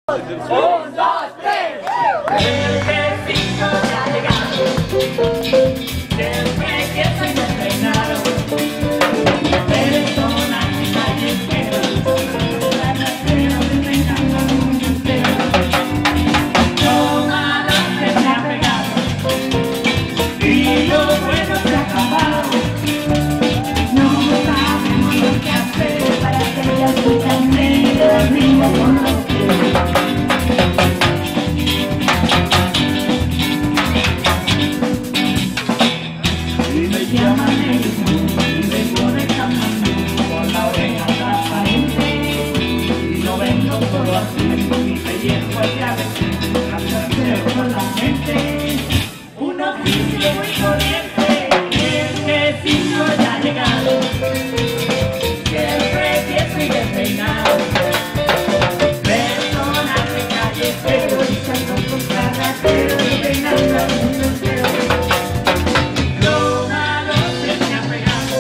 Un, dos, tres. El vecino ya ha llegado. Siempre que soy despeinado. Personaje callejero. La trasera me encanta un entero. Lo malo se me ha pegado. Y lo bueno se ha acabado. No sabemos lo que hacer para que ella escuche medio el ritmo con los pies. Y me llaman el mundo y vengo de caminando con la oreja transparente. Y no vengo solo así, mi pellejo es llave, cambiarse con la gente. Un oficio muy corriente, el vecino ya ha llegado. Siempre tieso y despeinado. Personaje callejero, luchando con carrateros, peinando al mundo entero. Lo malo se me ha pegado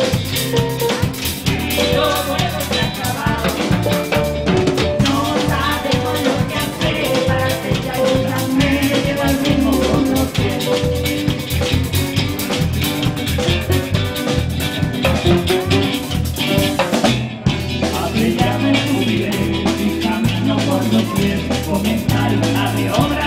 y lo bueno se ha acabado. No sabemos lo que hacer para que ella oiga medio lleva el ritmo con los pies. Ya me subiré mi camino por los pies, comenzar una de obra.